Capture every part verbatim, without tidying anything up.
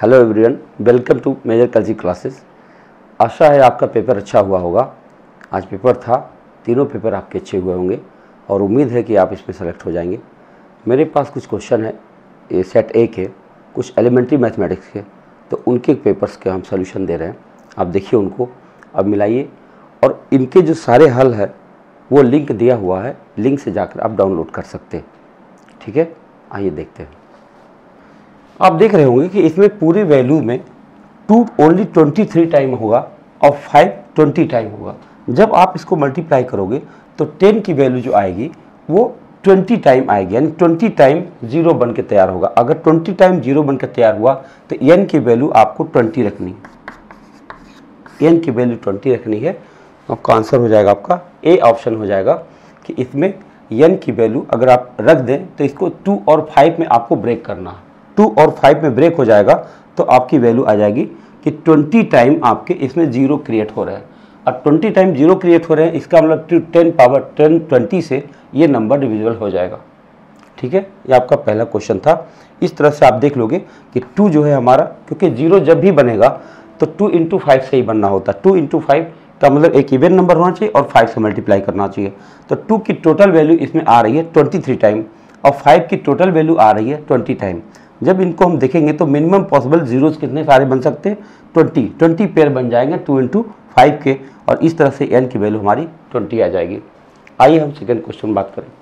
Hello everyone, welcome to Major Kalshi classes. आशा है आपका पेपर अच्छा हुआ होगा। आज पेपर था, तीनों पेपर आपके अच्छे हुए होंगे और उम्मीद है कि आप इसमें सेलेक्ट हो जाएंगे। मेरे पास कुछ क्वेश्चन है, ये सेट ए के, कुछ एलिमेंट्री मैथमेटिक्स के, तो उनके पेपर्स के हम सोल्यूशन दे रहे हैं। आप देखिए उनको, अब मिलाइए और इनके जो सारे हल है वो लिंक दिया हुआ है, लिंक से जाकर आप डाउनलोड कर सकते हैं। ठीक है, आइए देखते हैं। आप देख रहे होंगे कि इसमें पूरी वैल्यू में two only twenty three time होगा और फाइव ट्वेंटी टाइम होगा। जब आप इसको मल्टीप्लाई करोगे तो टेन की वैल्यू जो आएगी वो ट्वेंटी टाइम आएगी, यानी ट्वेंटी टाइम जीरो बन के तैयार होगा। अगर ट्वेंटी टाइम जीरो बन के तैयार हुआ तो एन की वैल्यू आपको ट्वेंटी रखनी है, एन की वैल्यू ट्वेंटी रखनी है। आपका आंसर हो जाएगा, आपका ए ऑप्शन हो जाएगा कि इसमें एन की वैल्यू अगर आप रख दें तो इसको टू और फाइव में आपको ब्रेक करना है। टू और फाइव में ब्रेक हो जाएगा तो आपकी वैल्यू आ जाएगी कि ट्वेंटी टाइम आपके इसमें जीरो क्रिएट हो रहे हैं। और ट्वेंटी टाइम जीरो क्रिएट हो रहे हैं, इसका मतलब टेन पावर टेन ट्वेंटी से ये नंबर डिविजिबल हो जाएगा। ठीक है, ये आपका पहला क्वेश्चन था। इस तरह से आप देख लोगे कि टू जो है हमारा, क्योंकि जीरो जब भी बनेगा तो टू इंटू फाइव से ही बनना होता है। टू इंटू फाइव का मतलब एक इवन नंबर होना चाहिए और फाइव से मल्टीप्लाई करना चाहिए। तो टू की टोटल वैल्यू इसमें आ रही है ट्वेंटी थ्री टाइम और फाइव की टोटल वैल्यू आ रही है ट्वेंटी टाइम। जब इनको हम देखेंगे तो मिनिमम पॉसिबल जीरोस कितने सारे बन सकते हैं, ट्वेंटी ट्वेंटी पेयर बन जाएंगे टू इंटू फाइव के, और इस तरह से एन की वैल्यू हमारी ट्वेंटी आ जाएगी। आइए हम सेकंड क्वेश्चन बात करें।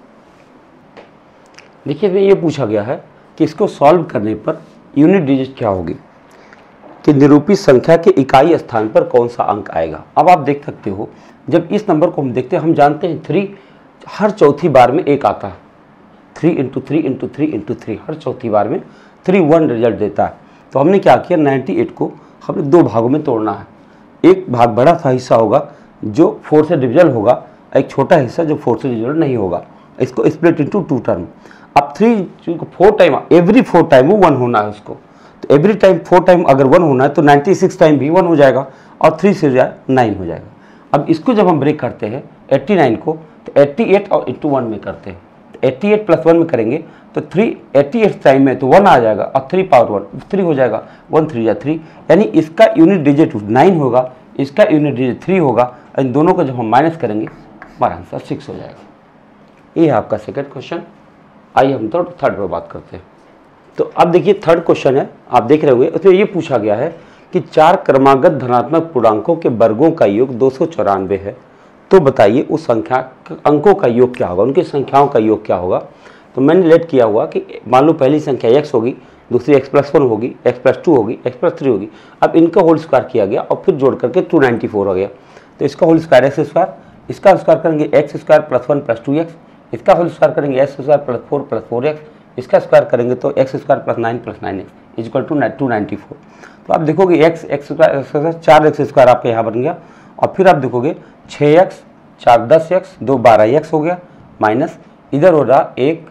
देखिए इसमें ये पूछा गया है कि इसको सॉल्व करने पर यूनिट डिजिट क्या होगी, कि निरूपित संख्या के इकाई स्थान पर कौन सा अंक आएगा। अब आप देख सकते हो, जब इस नंबर को हम देखते हैं, हम जानते हैं थ्री हर चौथी बार में एक आता है, three into three into three into three, हर चौथी बार में थ्री वन रिजल्ट देता है। तो हमने क्या किया, नाइन्टी एट को हमने दो भागों में तोड़ना है। एक भाग बड़ा सा हिस्सा होगा जो फोर से डिविजल होगा, एक छोटा हिस्सा जो फोर से डिविजल नहीं होगा। इसको स्प्लिट इंटू टू टर्म। अब three four time, every four time वो वन होना है उसको, तो एवरी टाइम फोर टाइम अगर वन होना है तो नाइन्टी सिक्स टाइम भी वन हो जाएगा और थ्री से जाए नाइन हो जाएगा। अब इसको जब हम ब्रेक करते हैं एट्टी नाइन को, तो एट्टी एट और इंटू वन में करते हैं, एट्टी एट प्लस वन में करेंगे तो थ्री एट्टी एट टाइम में तो वन आ जाएगा और थ्री पावर वन थ्री हो जाएगा, वन थ्री या थ्री, यानी इसका यूनिट डिजिट नाइन होगा, इसका यूनिट डिजिट थ्री होगा। इन दोनों को जब हम माइनस करेंगे हमारा आंसर सिक्स हो जाएगा। ये है आपका सेकंड क्वेश्चन। आइए हम तो थर्ड पर बात करते हैं। तो अब देखिए थर्ड क्वेश्चन है, आप देख रहे होंगे, उसमें ये पूछा गया है कि चार क्रमागत धनात्मक पूर्णांकों के वर्गों का योग दो सौ चौरानवे है, तो बताइए उस संख्या अंकों का योग क्या होगा, उनकी संख्याओं का योग क्या होगा। तो मैंने लेट किया हुआ कि मान लो पहली संख्या x होगी, दूसरी x प्लस वन होगी, x प्लस टू होगी, x प्लस थ्री होगी। अब इनका होल स्क्वायर किया गया और फिर जोड़ करके टू नाइन्टी फोर हो गया। तो इसका होल स्क्वायर एक्स स्क्वायर, इसका स्क्वायर करेंगे X square plus one plus two X, इसका होल स्क्वायर करेंगे X square plus four plus four X, इसका स्क्वायर करेंगे तो X square plus nine plus nine X is equal to two ninety four. तो आप देखोगे X X square चार X square आपका यहाँ बन गया, और फिर आप देखोगे छः एक्स चार दस एक्स, दो बारह एक्स हो गया, माइनस इधर हो रहा एक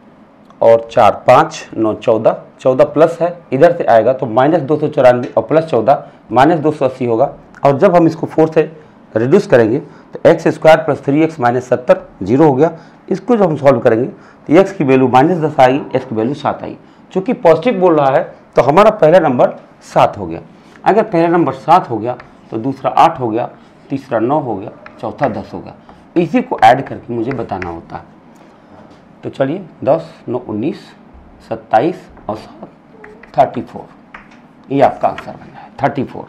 और चार पाँच नौ चौदह, चौदह प्लस है इधर से आएगा तो माइनस दो सौ चौरानवे और प्लस चौदह माइनस दो सौ अस्सी होगा। और जब हम इसको फोर से रिड्यूस करेंगे तो X square plus three x minus सत्तर जीरो हो गया। इसको जब हम सॉल्व करेंगे तो एक्स की वैल्यू माइनस दस आएगी, एक्स की वैल्यू सात आई। चूँकि पॉजिटिव बोल रहा है तो हमारा पहला नंबर सात हो गया। अगर पहला नंबर सात हो गया तो दूसरा आठ हो गया, तीसरा नौ हो गया, चौथा दस हो गया। इसी को ऐड करके मुझे बताना होता है। तो चलिए दस नौ उन्नीस सत्ताईस और सात थर्टी फोर, ये आपका आंसर बन है थर्टी फोर।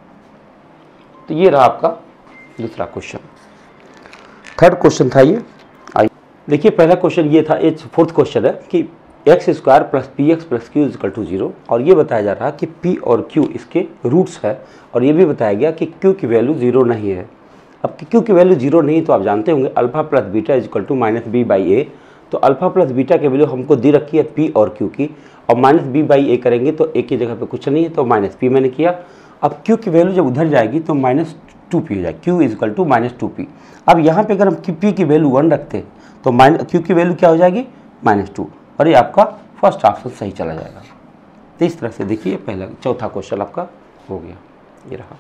तो ये रहा आपका दूसरा क्वेश्चन। थर्ड क्वेश्चन था ये। आइए देखिए पहला क्वेश्चन ये था, ये फोर्थ क्वेश्चन है कि X square plus P X plus Q is equal to zero, और ये बताया जा रहा है कि पी और क्यू इसके रूट्स है, और ये भी बताया गया कि क्यू की वैल्यू जीरो नहीं है। अब क्यू की वैल्यू जीरो नहीं तो आप जानते होंगे alpha plus beta is equal to minus B by A. तो अल्फा प्लस बीटा की वैल्यू हमको दी रखी है पी और क्यू की, और माइनस बी बाई ए करेंगे तो ए की जगह पे कुछ नहीं है तो माइनस पी मैंने किया। अब क्यू की वैल्यू जब उधर जाएगी तो माइनस टू पी हो जाएगी, Q is equal to minus two P. अब यहाँ पे अगर हम पी की वैल्यू वन रखते हैं तो माइनस क्यू की वैल्यू क्या हो जाएगी, माइनस टू, और ये आपका फर्स्ट ऑप्शन सही चला जाएगा। तो इस तरह से देखिए पहला चौथा क्वेश्चन आपका हो गया, ये रहा।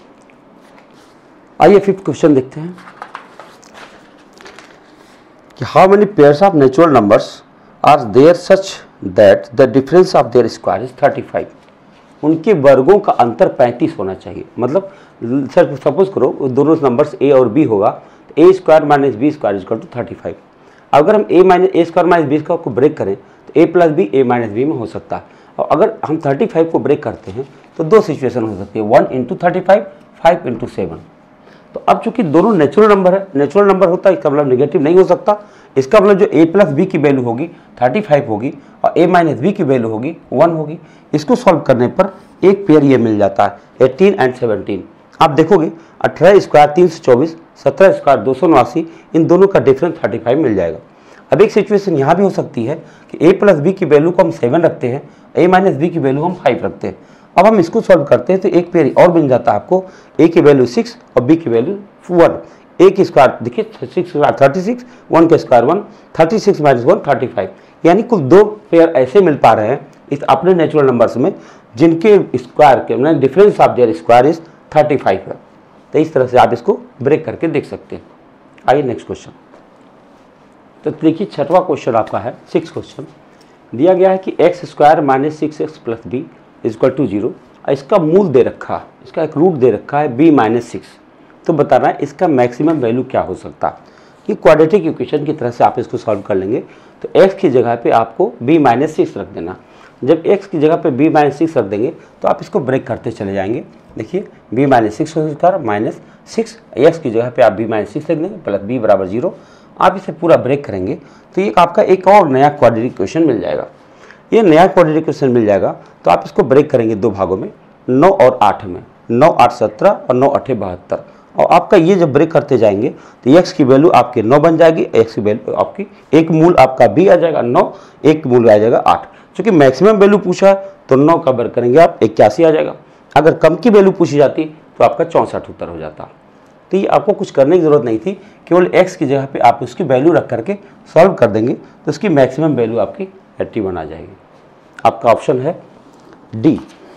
आइए फिफ्थ क्वेश्चन देखते हैं कि how many pairs of natural numbers are there such that the difference of their square is thirty five. उनके वर्गों का अंतर पैंतीस होना चाहिए। मतलब सर सपोज करो दोनों नंबर्स ए और बी होगा, तो A square minus B square equal to thirty five. अगर हम A minus A square minus B square को ब्रेक करें तो A plus B A minus B में हो सकता है। और अगर हम थर्टी फाइव को ब्रेक करते हैं तो दो सिचुएशन हो सकती है, one into thirty five, five into seven. तो अब चूंकि दोनों नेचुरल नंबर है, नेचुरल नंबर होता है इसका मतलब नेगेटिव नहीं हो सकता। इसका मतलब जो a प्लस बी की वैल्यू होगी थर्टी फाइव होगी और a माइनस बी की वैल्यू होगी वन होगी। इसको सॉल्व करने पर एक पेयर ये मिल जाता है एटीन एंड सेवनटीन। आप देखोगे अठारह स्क्वायर तीन सौ चौबीस, सत्रह स्क्वायर दो सौ नवासी, इन दोनों का डिफरेंस थर्टी फाइव मिल जाएगा। अब एक सिचुएशन यहाँ भी हो सकती है कि a प्लस बी की वैल्यू को हम सेवन रखते हैं, a माइनस बी की वैल्यू हम फाइव रखते हैं। अब हम इसको सॉल्व करते हैं तो एक पेयर और मिल जाता है आपको, a की वैल्यू सिक्स और b की वैल्यू वन। a की स्क्वायर देखिए सिक्स थर्टी सिक्स, वन के square one, thirty six minus one thirty five. यानी कुल दो पेयर ऐसे मिल पा रहे हैं इस अपने नेचुरल नंबर्स में जिनके स्क्वायर के मतलब difference of their square is thirty five है। तो इस तरह से आप इसको ब्रेक करके देख सकते हैं। आइए नेक्स्ट क्वेश्चन। तो देखिए छठवां क्वेश्चन आपका है, सिक्स क्वेश्चन दिया गया है कि X square minus six X plus B is equal to zero. इसका मूल दे रखा है, इसका एक रूट दे रखा है बी माइनस सिक्स। तो बताना है इसका मैक्सिमम वैल्यू क्या हो सकता है। ये क्वाड्रेटिक इक्वेशन की तरह से आप इसको सॉल्व कर लेंगे। तो x की जगह पे आपको b माइनस सिक्स रख देना। जब x की जगह पे b माइनस सिक्स रख देंगे तो आप इसको ब्रेक करते चले जाएंगे। देखिए b minus six square minus six, X की जगह पे आप b माइनस सिक्स रख देंगे प्लस b बराबर जीरो। आप इसे पूरा ब्रेक करेंगे तो ये आपका एक और नया क्वाड्रेटिक इक्वेशन मिल जाएगा। ये नया क्वाड्रेटिक इक्वेशन मिल जाएगा तो आप इसको ब्रेक करेंगे दो भागों में, नौ और आठ में, नौ आठ सत्रह और नौ अठे बहत्तर। और आपका ये जब ब्रेक करते जाएंगे तो x की वैल्यू आपके नौ बन जाएगी, x की वैल्यू आपकी एक मूल आपका b आ जाएगा नौ, एक मूल आ जाएगा आठ। क्योंकि मैक्सिमम वैल्यू पूछा है तो नौ का ब्रेक करेंगे आप इक्यासी आ जाएगा। अगर कम की वैल्यू पूछी जाती तो आपका चौंसठ उत्तर हो जाता। तो ये आपको कुछ करने की ज़रूरत नहीं थी, केवल x की जगह पे आप उसकी वैल्यू रख करके सॉल्व कर देंगे तो उसकी मैक्सिमम वैल्यू आपकी एट्टी वन आ जाएगी। आपका ऑप्शन है डी।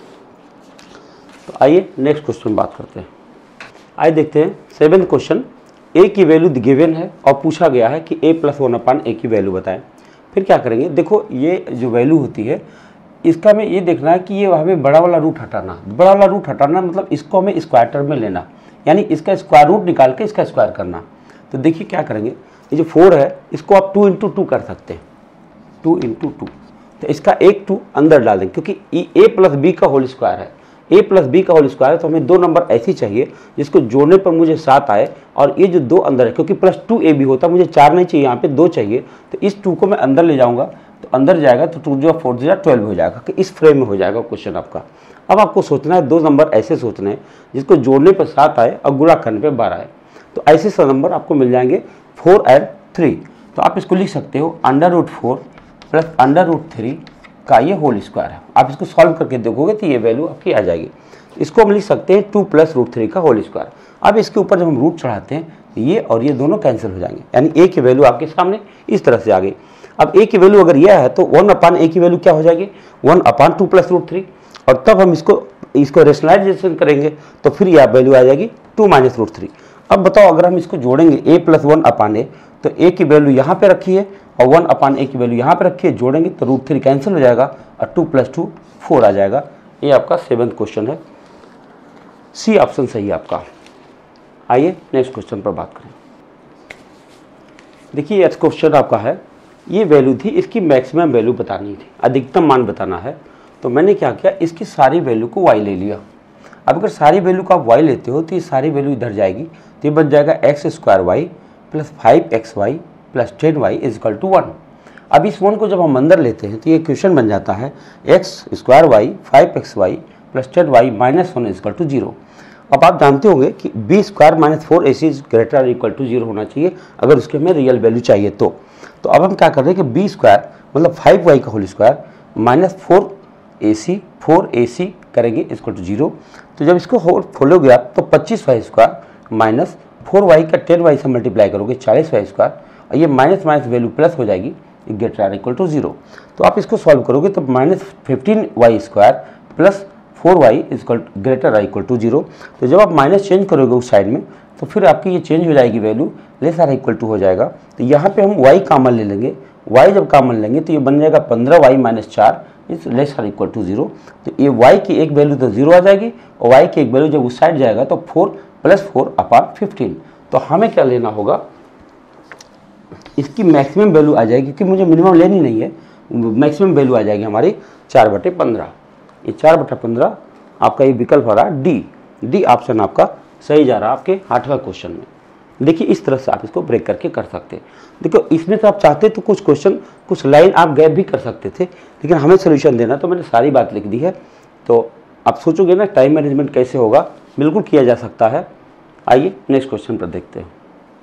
तो आइए नेक्स्ट क्वेश्चन बात करते हैं। आइए देखते हैं सेवेंथ क्वेश्चन। a की वैल्यू गिवन है और पूछा गया है कि a plus one upon A की वैल्यू बताएं। फिर क्या करेंगे, देखो ये जो वैल्यू होती है इसका हमें ये देखना है कि ये हमें बड़ा वाला रूट हटाना, बड़ा वाला रूट हटाना मतलब इसको हमें स्क्वायर टर्म में लेना, यानी इसका स्क्वायर रूट निकाल के इसका स्क्वायर करना। तो देखिए क्या करेंगे, ये जो फोर है इसको आप टू इंटू टू कर सकते हैं, टू इंटू टू। तो इसका एक टू अंदर डाल देंगे क्योंकि ए प्लस बी का होल स्क्वायर है, ए प्लस बी का होल स्क्वायर है। तो हमें दो नंबर ऐसी चाहिए जिसको जोड़ने पर मुझे सात आए और ये जो दो अंदर है, क्योंकि प्लस टू ए बी होता मुझे चार नहीं चाहिए, यहाँ पे दो चाहिए। तो इस टू को मैं अंदर ले जाऊँगा तो अंदर जाएगा तो टू जो फोर जो ट्वेल्व हो जाएगा कि इस फ्रेम में हो जाएगा क्वेश्चन आपका। अब आपको सोचना है दो नंबर ऐसे सोचने हैं जिसको जोड़ने पर सात आए और गुणा करने पर बारह आए। तो ऐसे सब नंबर आपको मिल जाएंगे फोर एंड थ्री। तो आप इसको लिख सकते हो under root four plus under root three का ये होल स्क्वायर है। आप इसको सॉल्व करके देखोगे तो ये वैल्यू आपकी आ जाएगी। इसको हम लिख सकते हैं टू प्लस रूट थ्री का होल स्क्वायर। अब इसके ऊपर जब हम रूट चढ़ाते हैं तो ये और ये दोनों कैंसिल हो जाएंगे, यानी ए की वैल्यू आपके सामने इस तरह से आ गई। अब ए की वैल्यू अगर यह है तो वन अपान ए की वैल्यू क्या हो जाएगी, one upon two plus root three. और तब हम इसको इसको रेशनलाइजेशन करेंगे तो फिर यह वैल्यू आ जाएगी टू माइनस रूट थ्री। अब बताओ अगर हम इसको जोड़ेंगे ए प्लस वन अपान ए, तो ए की वैल्यू यहाँ पे रखी है और वन अपान ए की वैल्यू यहाँ पे रखी है, जोड़ेंगे तो रूट थ्री कैंसिल हो जाएगा और टू प्लस टू फोर आ जाएगा। ये आपका सेवन्थ क्वेश्चन है, सी ऑप्शन सही है आपका। आइए नेक्स्ट क्वेश्चन पर बात करें। देखिए ये क्वेश्चन आपका है, ये वैल्यू थी, इसकी मैक्सिमम वैल्यू बतानी थी, अधिकतम मान बताना है। तो मैंने क्या किया, इसकी सारी वैल्यू को y ले लिया। अब अगर सारी वैल्यू को आप y लेते हो तो ये सारी वैल्यू इधर जाएगी, तो ये बन जाएगा X square Y plus five x Y plus ten Y is equal to one. अब इस वन को जब हम अंदर लेते हैं तो ये क्वेश्चन बन जाता है x square y five x Y plus ten y minus one is equal to zero. अब आप जानते होंगे कि b square minus four a c is greater equal to zero होना चाहिए अगर उसके हमें रियल वैल्यू चाहिए तो। तो अब हम क्या कर रहे हैं कि बी स्क्वायर मतलब फाइव वाई का whole square minus four a c four a c करेंगे इक्वल टू जीरो। तो जब इसको खोलोगे आप तो पच्चीस y square minus four y का टेन वाई से मल्टीप्लाई करोगे चालीस वाई स्क्वायर, और ये माइनस माइनस वैल्यू प्लस हो जाएगी ग्रेटर इक्वल टू जीरो। तो आप इसको सॉल्व करोगे तो minus fifteen y square plus four y equal greater equal to zero. तो जब आप माइनस चेंज करोगे उस साइड में तो फिर आपकी ये चेंज हो जाएगी value, less or equal to हो जाएगा। तो यहाँ पे हम y कॉमन ले लेंगे, y जब कॉमन लेंगे तो ये बन जाएगा पंद्रह वाई माइनस चार इज लेस और इक्वल टू जीरो। तो ये y की एक वैल्यू तो जीरो आ जाएगी और y की एक वैल्यू जब उस साइड जाएगा तो four plus four upon fifteen. तो हमें क्या लेना होगा, इसकी मैक्सिमम वैल्यू आ जाएगी क्योंकि मुझे मिनिमम लेनी नहीं है, मैक्सिमम वैल्यू आ जाएगी हमारी चार बटे पंद्रह। ये चार बटे पंद्रह आपका ये विकल्प हो रहा है डी। डी ऑप्शन आपका सही जा रहा है आपके आठवां क्वेश्चन में। देखिए इस तरह से आप इसको ब्रेक करके कर सकते हैं। देखो इसमें तो आप चाहते तो कुछ क्वेश्चन कुछ लाइन आप गैप भी कर सकते थे, लेकिन हमें सोल्यूशन देना तो मैंने सारी बात लिख दी है। तो आप सोचोगे ना टाइम मैनेजमेंट कैसे होगा, बिल्कुल किया जा सकता है। आइए नेक्स्ट क्वेश्चन पर देखते हैं।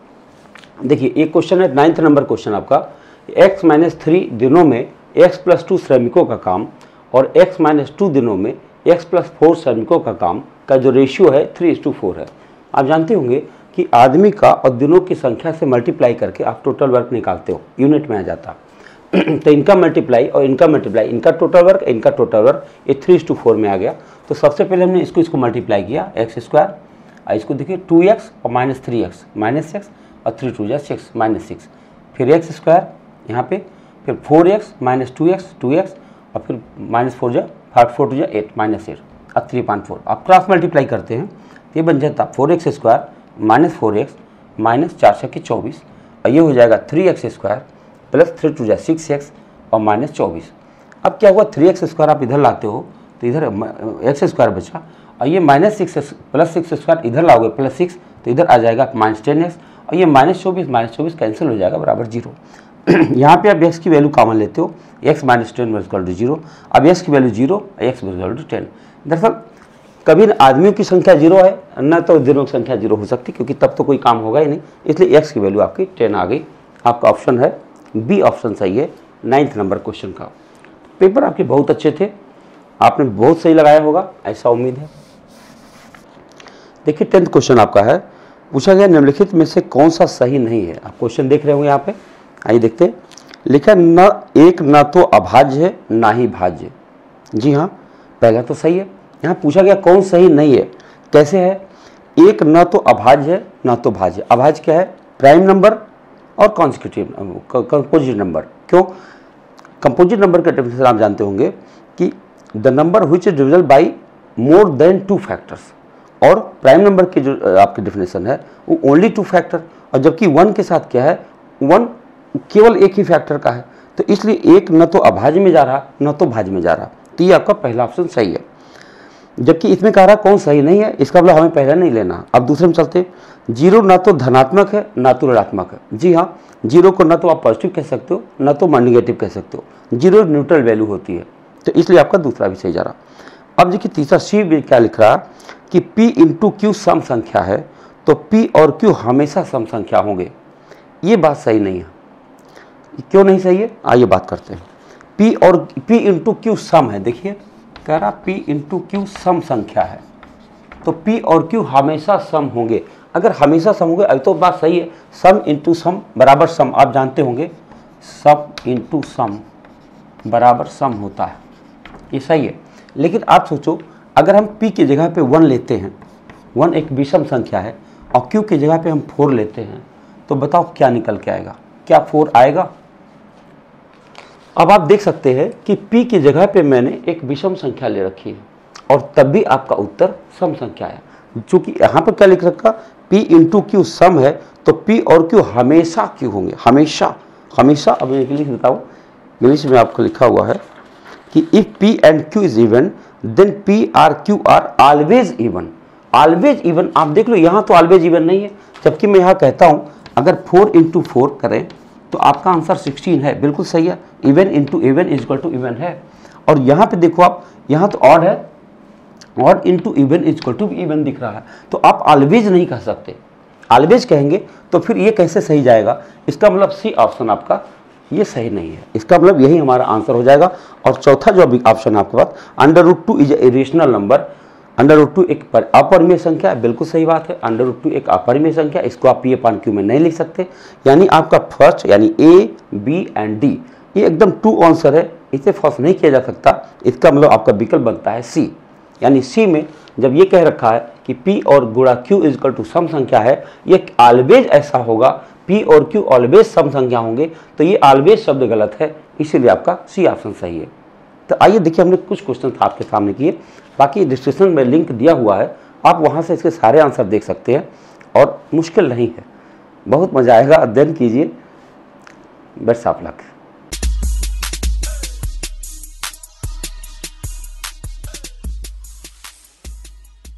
देखिए एक क्वेश्चन है नाइन्थ नंबर क्वेश्चन आपका, एक्स माइनस थ्री दिनों में एक्स प्लस टू श्रमिकों का काम और एक्स माइनस टू दिनों में एक्स प्लस फोर श्रमिकों का काम का जो रेशियो है थ्री इज टू फोर है। आप जानते होंगे कि आदमी का और दिनों की संख्या से मल्टीप्लाई करके आप टोटल वर्क निकालते हो, यूनिट में आ जाता। तो इनका मल्टीप्लाई और इनका मल्टीप्लाई, इनका टोटल वर्क इनका टोटल वर्क, ये थ्री इज टू फोर में आ गया। तो सबसे पहले हमने इसको इसको मल्टीप्लाई किया, एक्स स्क्वायर, इसको देखिए टू एक्स और minus three x minus x और थ्री टू जा सिक्स माइनस सिक्स, फिर एक्स स्क्वायर यहाँ पे, फिर four x minus two x two x और फिर माइनस फोर जा फाइव फोर टू जा एट माइनस एट और थ्री पॉइंट फोर। आप क्रॉस मल्टीप्लाई करते हैं ये बन जाता four x square minus four x minus चार सौ की चौबीस और ये हो जाएगा three x square plus three two जा सिक्स एक्स और माइनस चौबीस। अब क्या हुआ, थ्री एक्स स्क्वायर आप इधर लाते हो तो इधर एक्स स्क्वायर बचा और ये minus six plus six square इधर लाओगे प्लस सिक्स तो इधर आ जाएगा माइनस टेन एक्स और ये माइनस चौबीस माइनस चौबीस कैंसिल हो जाएगा बराबर जीरो। यहाँ पे आप एक्स की वैल्यू कॉमन लेते हो, x minus ten equal to zero. अब एक्स की value zero, x equal to ten. दरअसल कभी न आदमियों की संख्या जीरो है न तो दिनों की संख्या जीरो हो सकती, क्योंकि तब तो कोई काम होगा ही नहीं, इसलिए एक्स की वैल्यू आपकी टेन आ गई। आपका ऑप्शन है बी ऑप्शन सही है नाइन्थ नंबर क्वेश्चन का। पेपर आपके बहुत अच्छे थे, आपने बहुत सही लगाया होगा ऐसा उम्मीद है। देखिए टेंथ क्वेश्चन आपका है, पूछा गया निम्नलिखित में से कौन सा सही नहीं है। आप क्वेश्चन देख रहे होंगे यहाँ पे, आइए देखते हैं। लिखा न एक न तो अभाज्य है ना ही भाज्य। जी हाँ, पहला तो सही है। यहाँ पूछा गया कौन सही नहीं है, कैसे है, एक न तो अभाज्य है ना तो भाज्य। अभाज्य क्या है, प्राइम नंबर और कॉन्सिक्यूटिव कंपोजिट नंबर। क्यों, कंपोजिट नंबर का डेफिनेशन आप जानते होंगे कि the number which is divisible by more than two factors, और प्राइम नंबर की जो आपकी डेफिनेशन है वो ओनली टू फैक्टर, और जबकि वन के साथ क्या है, वन केवल एक ही फैक्टर का है। तो इसलिए एक न तो अभाज्य में जा रहा न तो भाज्य में जा रहा। तो ये आपका पहला ऑप्शन सही है। जबकि इसमें कह रहा कौन सही नहीं है, इसका मतलब हमें पहले नहीं लेना। अब दूसरे में चलते, जीरो ना तो धनात्मक है ना तो ऋणात्मक है। जी हाँ, जीरो को ना तो आप पॉजिटिव कह सकते हो ना तो नेगेटिव कह सकते हो, जीरो न्यूट्रल वैल्यू होती है। तो इसलिए आपका दूसरा भी सही जा रहा। अब देखिए तीसरा सी भी क्या लिख रहा कि P इंटू क्यू सम संख्या है तो P और Q हमेशा सम संख्या होंगे। ये बात सही नहीं है। क्यों नहीं सही है, आइए बात करते हैं। P और P इंटू क्यू सम है, देखिए कह रहा P इंटू क्यू सम संख्या है तो P और Q हमेशा सम होंगे। अगर हमेशा सम होंगे अभी तो बात सही है, सम इंटू सम बराबर सम, आप जानते होंगे सम इंटू सम बराबर सम होता है, ये सही है। लेकिन आप सोचो अगर हम P की जगह पे वन लेते हैं, वन एक विषम संख्या है, और Q की जगह पे हम फोर लेते हैं, तो बताओ क्या निकल के आएगा, क्या फोर आएगा। अब आप देख सकते हैं कि P की जगह पे मैंने एक विषम संख्या ले रखी है और तब भी आपका उत्तर सम संख्या है। चूंकि यहाँ पर क्या लिख रखा, P इंटू क्यू सम है तो P और Q हमेशा Q होंगे, हमेशा हमेशा। अब मैं इंग्लिश बताऊँ, इंग्लिश में आपको लिखा हुआ है कि if P and Q is even then P or Q or always even. Always even आप देख लो, यहाँ तो ऑलवेज इवन नहीं है, जबकि मैं यहाँ कहता हूँ अगर फोर इंटू फोर करें तो आपका आंसर सिक्सटीन है, बिल्कुल सही है। Even into even is equal to even है। और यहाँ पे देखो आप, यहाँ तो ऑड है, odd into even is equal to even दिख रहा है, तो आप ऑलवेज नहीं कह सकते। ऑलवेज कहेंगे तो फिर ये कैसे सही जाएगा, इसका मतलब सी ऑप्शन आपका ये सही नहीं है, इसका मतलब यही हमारा आंसर हो जाएगा। और चौथा जो ऑप्शन है आपके पास, under root two is a irrational number. Under root two एक अपरिमेय संख्या है, बिल्कुल सही बात है। अंडर रूट टू एक अपरिमेय संख्या, इसको आप पी अपान क्यू में नहीं लिख सकते। यानी आपका फर्स्ट यानी ए बी एंड डी ये एकदम टू आंसर है, इसे फर्स्ट नहीं किया जा सकता। इसका मतलब आपका विकल्प बनता है सी। यानी सी में जब ये कह रखा है कि P और गुणा Q इज इक्वल टू सम संख्या है, ये ऑलवेज ऐसा होगा, P और Q ऑलवेज सम संख्या होंगे, तो ये ऑलवेज शब्द गलत है, इसीलिए आपका सी ऑप्शन सही है। तो आइए देखिए, हमने कुछ क्वेश्चन आपके सामने किए, बाकी डिस्क्रिप्शन में लिंक दिया हुआ है, आप वहाँ से इसके सारे आंसर देख सकते हैं और मुश्किल नहीं है, बहुत मज़ा आएगा, अध्ययन कीजिए। Best of luck.